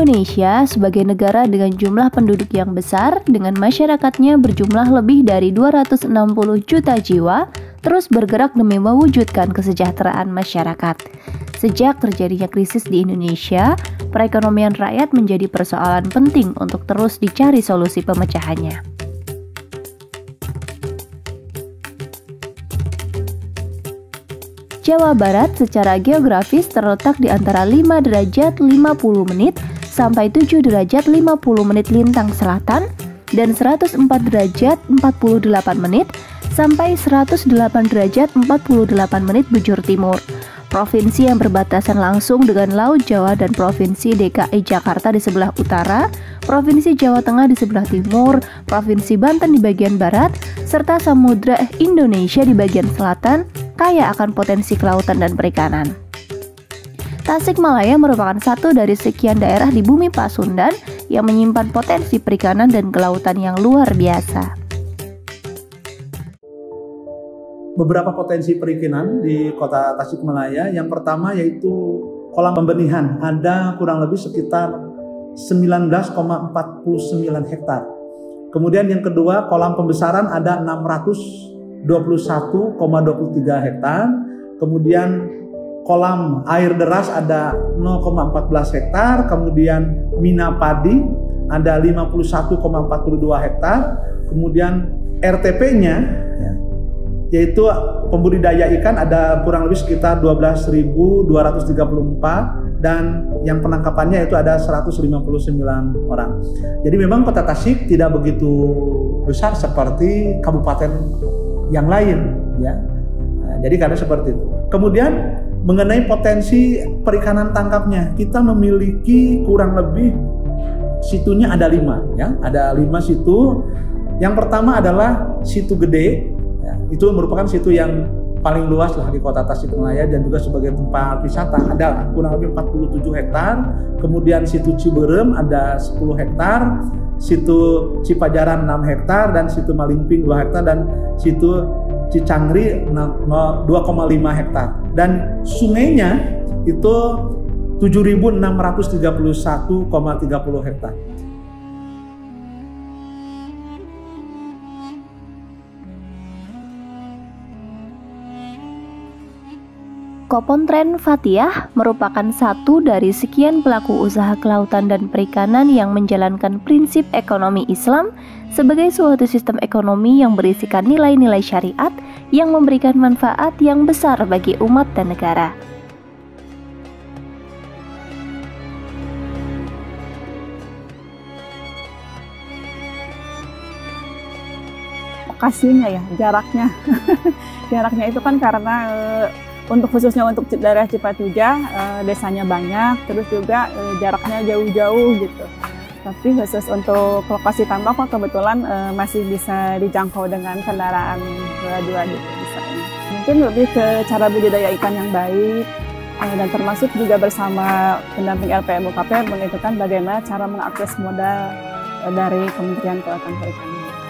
Indonesia sebagai negara dengan jumlah penduduk yang besar, dengan masyarakatnya berjumlah lebih dari 260 juta jiwa, terus bergerak demi mewujudkan kesejahteraan masyarakat. Sejak terjadinya krisis di Indonesia, perekonomian rakyat menjadi persoalan penting untuk terus dicari solusi pemecahannya. Jawa Barat secara geografis terletak di antara 5 derajat 50 menit sampai 7 derajat 50 menit lintang selatan dan 104 derajat 48 menit sampai 108 derajat 48 menit bujur timur. Provinsi yang berbatasan langsung dengan Laut Jawa dan Provinsi DKI Jakarta di sebelah utara, Provinsi Jawa Tengah di sebelah timur, Provinsi Banten di bagian barat, serta Samudra Indonesia di bagian selatan, kaya akan potensi kelautan dan perikanan. Tasikmalaya merupakan satu dari sekian daerah di bumi Pasundan yang menyimpan potensi perikanan dan kelautan yang luar biasa. Beberapa potensi perizinan di kota Tasikmalaya, yang pertama yaitu kolam pembenihan, ada kurang lebih sekitar 19,49 hektar. Kemudian yang kedua, kolam pembesaran ada 621,23 hektar. Kemudian kolam air deras ada 0,14 hektar. Kemudian mina padi ada 51,42 hektar. Kemudian RTP-nya yaitu pembudidaya ikan ada kurang lebih sekitar 12.234 dan yang penangkapannya itu ada 159 orang. Jadi memang kota Tasik tidak begitu besar seperti kabupaten yang lain, ya. Nah, jadi karena seperti itu. Kemudian mengenai potensi perikanan tangkapnya, kita memiliki kurang lebih situnya ada 5, ya. Ada 5 situ. Yang pertama adalah Situ Gede. Itu merupakan situ yang paling luas lah di kota Tasikmalaya dan juga sebagai tempat wisata ada kurang lebih 47 hektar. Kemudian situ Ciberem ada 10 hektar, situ Cipajaran 6 hektar dan situ Malingping 2 hektar dan situ Cicangri 2,5 hektar. Dan sungainya itu 7.631,30 hektar. Kopontren Fathiah merupakan satu dari sekian pelaku usaha kelautan dan perikanan yang menjalankan prinsip ekonomi Islam sebagai suatu sistem ekonomi yang berisikan nilai-nilai syariat yang memberikan manfaat yang besar bagi umat dan negara. Lokasinya ya, jaraknya. Jaraknya itu kan karena khususnya untuk daerah Cipatujah, desanya banyak, terus juga jaraknya jauh-jauh gitu. Tapi khusus untuk lokasi tambak kebetulan masih bisa dijangkau dengan kendaraan dua gitu bisa. Mungkin lebih ke cara budidaya ikan yang baik, dan termasuk juga bersama pendamping LPM UKP menentukan bagaimana cara mengakses modal dari Kementerian Kelautan Perikanan.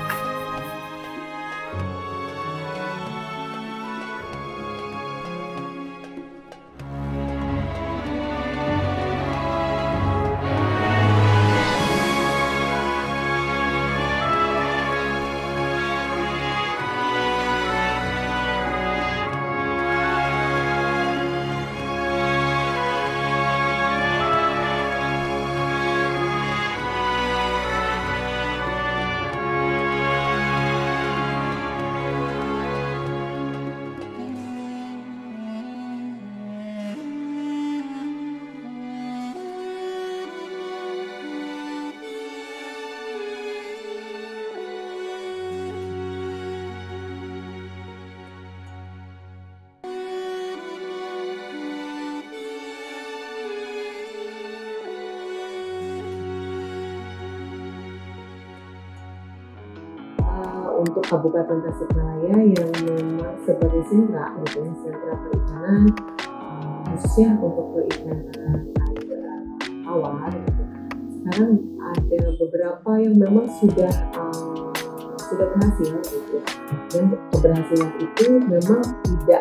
Untuk Kabupaten Tasikmalaya yang memang sebagai sentra gitu ya, sentra perikanan khususnya untuk perikanan air tawar gitu. Sekarang ada beberapa yang memang sudah berhasil gitu, dan keberhasilan itu memang tidak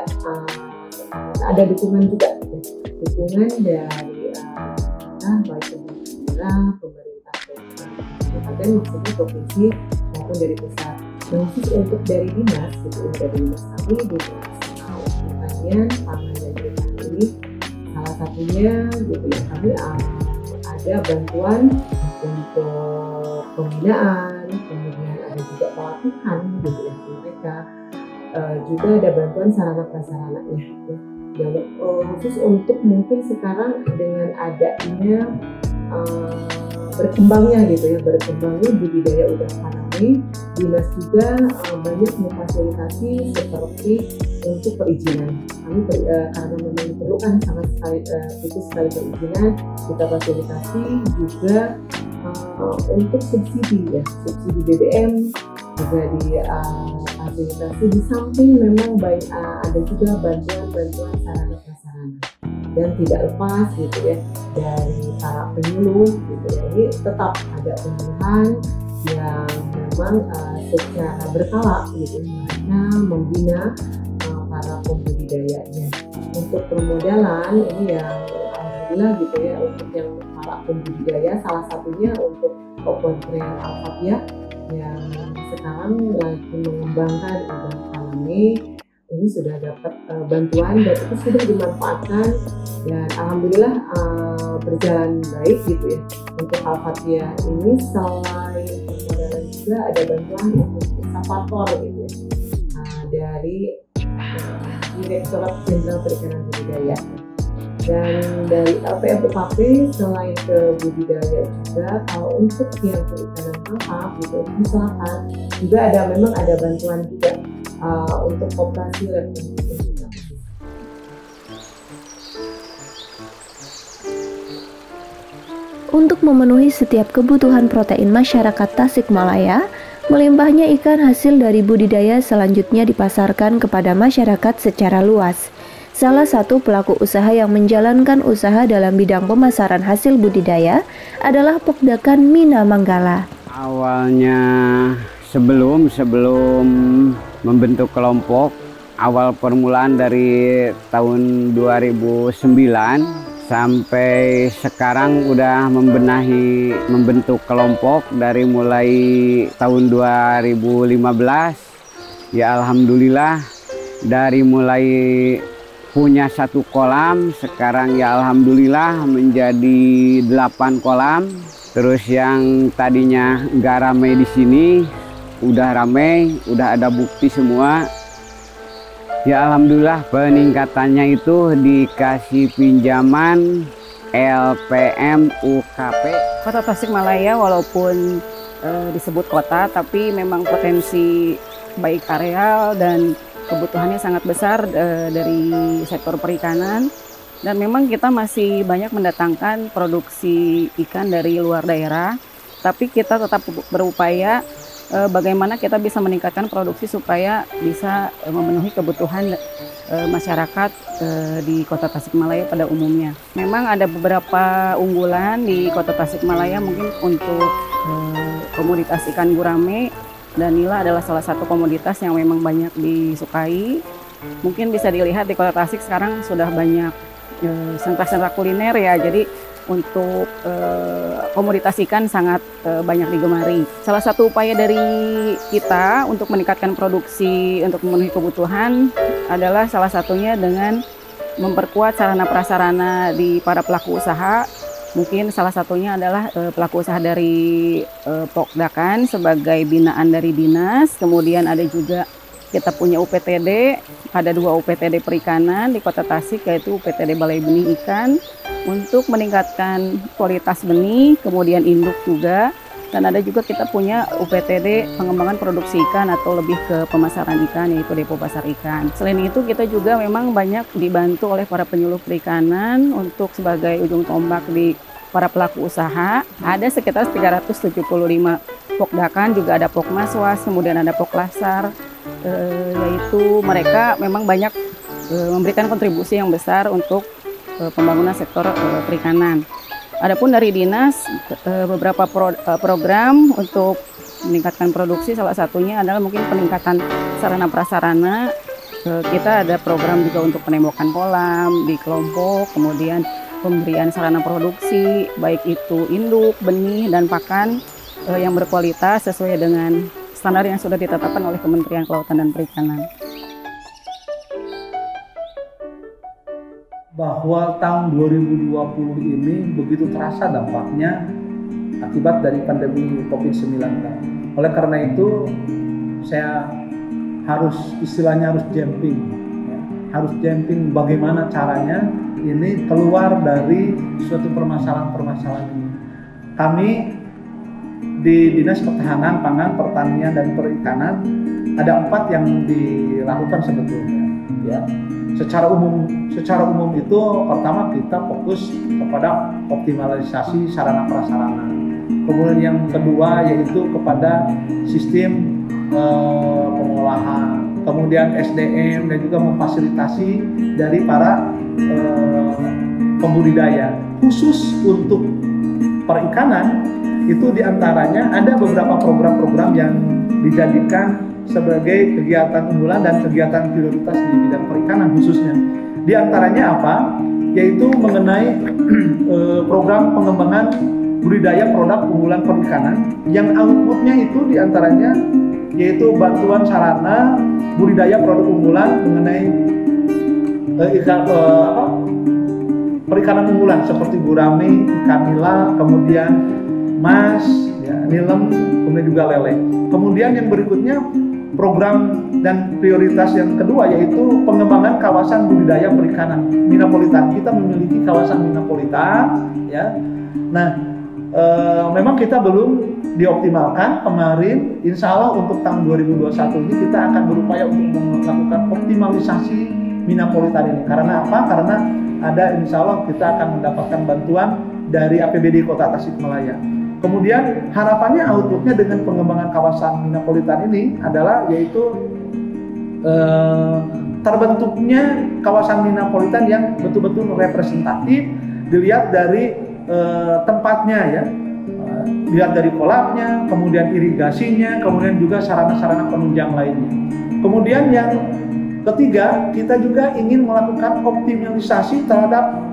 ada dukungan juga gitu. Dukungan dari baik daerah, pemerintah kabupaten maksudnya provinsi maupun dari pusat. Nah, khusus untuk dari dinas gitu, dari dinas kami di Dinas Pertanian, Pangan dan Perikanan, salah satunya gitu ya, kami ada bantuan untuk pembinaan, kemudian ada juga pelatihan gitu ya mereka, juga ada bantuan sarana prasarananya gitu. Dan khusus untuk mungkin sekarang dengan adanya berkembangnya budidaya udang faname, dinas juga banyak memfasilitasi seperti untuk perizinan. Kami karena memang diperlukan sangat khusus sekali perizinan, kita fasilitasi juga untuk subsidi BBM juga difasilitasi. Di samping memang ada juga bantuan sarana prasarana, dan tidak lepas gitu ya dari para penyuluh gitu ya. Ini tetap ada penyuluhan yang memang secara berkala gitu, mereka membina para pembudidayanya. Untuk permodalan ini yang alhamdulillah gitu ya, untuk yang para pembudidaya salah satunya untuk Opontrend Alfabia yang sekarang lagi mengembangkan udang faname, ini sudah dapat bantuan dan itu sudah dimanfaatkan, dan alhamdulillah berjalan baik gitu ya. Untuk Alfabia ini selain permodalan juga ada bantuan untuk eskavator gitu ya, dari Direktorat Jenderal Perikanan Budidaya. Dan dari LPM UKP selain ke budidaya juga, kalau untuk yang perikanan tangkap gitu di selatan juga memang ada bantuan juga untuk koperasi lab. Untuk memenuhi setiap kebutuhan protein masyarakat Tasikmalaya, melimpahnya ikan hasil dari budidaya selanjutnya dipasarkan kepada masyarakat secara luas. Salah satu pelaku usaha yang menjalankan usaha dalam bidang pemasaran hasil budidaya adalah Pokdakan Mina Manggala. Awalnya sebelum membentuk kelompok, awal permulaan dari tahun 2009 sampai sekarang udah membentuk kelompok dari mulai tahun 2015. Ya alhamdulillah, dari mulai punya 1 kolam, sekarang ya alhamdulillah menjadi 8 kolam. Terus yang tadinya nggak ramai di sini udah ramai, udah ada bukti semua. Ya alhamdulillah peningkatannya itu dikasih pinjaman LPM UKP. Kota Tasikmalaya walaupun disebut kota, tapi memang potensi baik areal dan kebutuhannya sangat besar dari sektor perikanan, dan memang kita masih banyak mendatangkan produksi ikan dari luar daerah, tapi kita tetap berupaya bagaimana kita bisa meningkatkan produksi supaya bisa memenuhi kebutuhan masyarakat di Kota Tasikmalaya pada umumnya. Memang ada beberapa unggulan di Kota Tasikmalaya mungkin untuk komoditas ikan gurame, dan nila adalah salah satu komoditas yang memang banyak disukai. Mungkin bisa dilihat di Kota Tasik sekarang sudah banyak sentra-sentra kuliner ya, jadi untuk komoditas ikan sangat banyak digemari. Salah satu upaya dari kita untuk meningkatkan produksi untuk memenuhi kebutuhan adalah salah satunya dengan memperkuat sarana prasarana di para pelaku usaha. Mungkin salah satunya adalah pelaku usaha dari Pokdakan sebagai binaan dari dinas. Kemudian ada juga kita punya UPTD, ada 2 UPTD perikanan di Kota Tasik, yaitu UPTD Balai Benih Ikan untuk meningkatkan kualitas benih, kemudian induk juga. Dan ada juga kita punya UPTD pengembangan produksi ikan atau lebih ke pemasaran ikan, yaitu depo pasar ikan. Selain itu kita juga memang banyak dibantu oleh para penyuluh perikanan untuk sebagai ujung tombak di para pelaku usaha. Ada sekitar 375 Pokdakan, juga ada Pokmaswas, kemudian ada Poklasar, yaitu mereka memang banyak memberikan kontribusi yang besar untuk pembangunan sektor perikanan. Adapun dari dinas, beberapa program untuk meningkatkan produksi, salah satunya adalah mungkin peningkatan sarana prasarana. Kita ada program juga untuk penembokan kolam di kelompok, kemudian pemberian sarana produksi, baik itu induk, benih, dan pakan yang berkualitas sesuai dengan standar yang sudah ditetapkan oleh Kementerian Kelautan dan Perikanan. Bahwa tahun 2020 ini begitu terasa dampaknya akibat dari pandemi COVID-19. Oleh karena itu, saya istilahnya harus jumping, ya. Harus jumping bagaimana caranya ini keluar dari suatu permasalahan ini. Kami di Dinas Ketahanan Pangan, Pertanian, dan Perikanan ada 4 yang dilakukan sebetulnya. Ya, secara umum itu pertama kita fokus kepada optimalisasi sarana prasarana. Kemudian yang kedua yaitu kepada sistem pengolahan, kemudian SDM, dan juga memfasilitasi dari para pembudidaya. Khusus untuk perikanan itu diantaranya ada beberapa program-program yang dijadikan sebagai kegiatan unggulan dan kegiatan prioritas di bidang perikanan khususnya. Di antaranya apa? Yaitu mengenai program pengembangan budidaya produk unggulan perikanan yang outputnya itu diantaranya yaitu bantuan sarana budidaya produk unggulan mengenai perikanan unggulan seperti gurame, ikan nila, kemudian mas, ya, nilem, kemudian juga lele. Kemudian yang berikutnya program dan prioritas yang kedua yaitu pengembangan kawasan budidaya perikanan Minapolitan. Kita memiliki kawasan Minapolitan, ya. Nah, memang kita belum dioptimalkan kemarin. Insya Allah untuk tahun 2021 ini kita akan berupaya untuk melakukan optimalisasi Minapolitan ini. Karena apa? Karena ada insya Allah kita akan mendapatkan bantuan dari APBD Kota Tasikmalaya. Kemudian harapannya outputnya dengan pengembangan kawasan Minapolitan ini adalah yaitu terbentuknya kawasan Minapolitan yang betul-betul representatif dilihat dari tempatnya, ya, dilihat dari kolamnya, kemudian irigasinya, kemudian juga sarana-sarana penunjang lainnya. Kemudian yang ketiga, kita juga ingin melakukan optimalisasi terhadap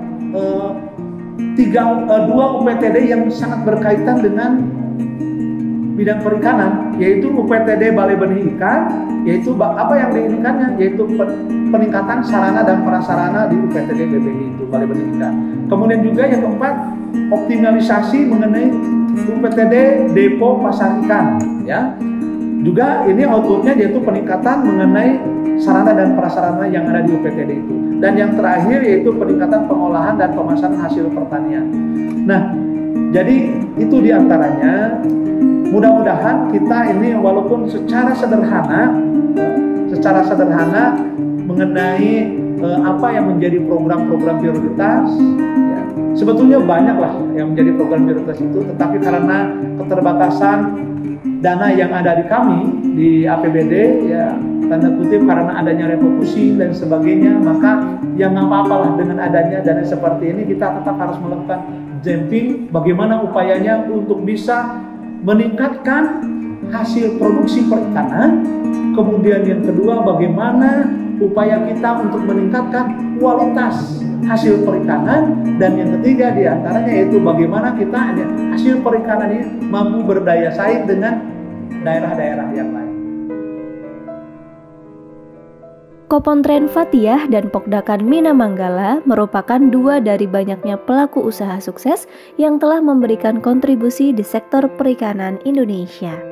dua UPTD yang sangat berkaitan dengan bidang perikanan, yaitu UPTD Balai Benih Ikan, yaitu apa yang diinginkannya, yaitu peningkatan sarana dan prasarana di UPTD BBI itu Balai Benih Ikan. Kemudian juga yang keempat, optimalisasi mengenai UPTD Depo Pasar Ikan, ya. Juga ini outputnya yaitu peningkatan mengenai sarana dan prasarana yang ada di UPTD itu. Dan yang terakhir yaitu peningkatan pengolahan dan pemasaran hasil pertanian. Nah, jadi itu diantaranya. Mudah-mudahan kita ini walaupun secara sederhana mengenai apa yang menjadi program-program prioritas, ya, sebetulnya banyak lah yang menjadi program prioritas itu, tetapi karena keterbatasan dana yang ada di kami di APBD, ya tanda kutip karena adanya refokusi dan sebagainya, maka ya nggak apa-apalah dengan adanya dana seperti ini kita tetap harus melakukan jumping bagaimana upayanya untuk bisa meningkatkan hasil produksi perikanan. Kemudian yang kedua, bagaimana upaya kita untuk meningkatkan kualitas hasil perikanan. Dan yang ketiga diantaranya yaitu bagaimana kita hasil perikanan ini mampu berdaya saing dengan daerah-daerah yang lain. Kopontren Fathiah dan Pokdakan Minamanggala merupakan dua dari banyaknya pelaku usaha sukses yang telah memberikan kontribusi di sektor perikanan Indonesia.